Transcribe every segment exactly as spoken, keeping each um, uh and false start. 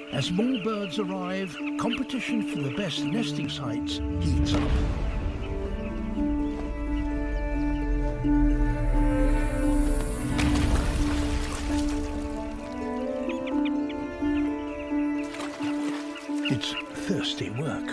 As more birds arrive, competition for the best nesting sites heats up. It's thirsty work.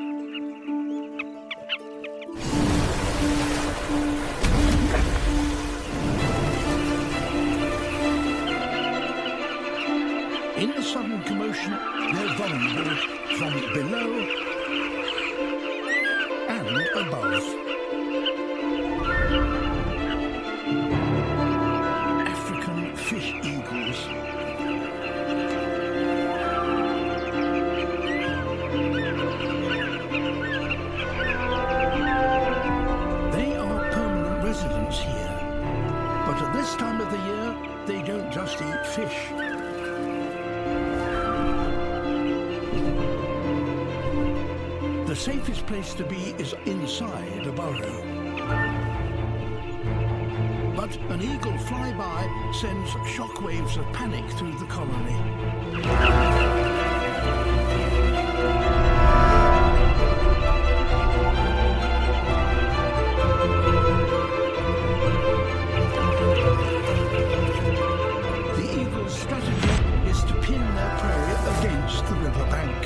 In the sudden commotion, they're vulnerable from below and above. African fish eagles. They are permanent residents here, but at this time of the year, they don't just eat fish. The safest place to be is inside a burrow. But an eagle flyby sends shockwaves of panic through the colony. The eagle's strategy is to pin their prey against the riverbank.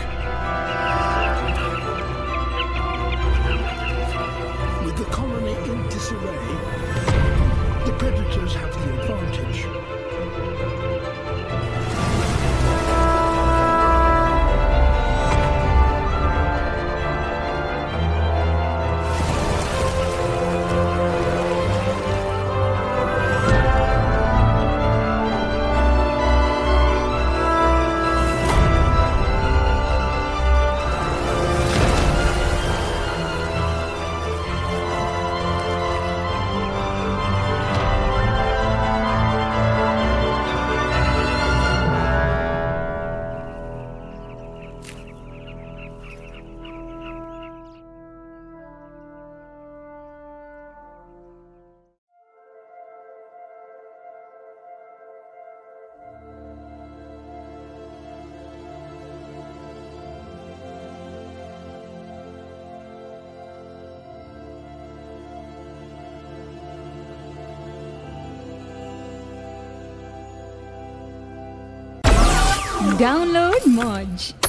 With the colony in disarray, the predators have the advantage. Download Moj.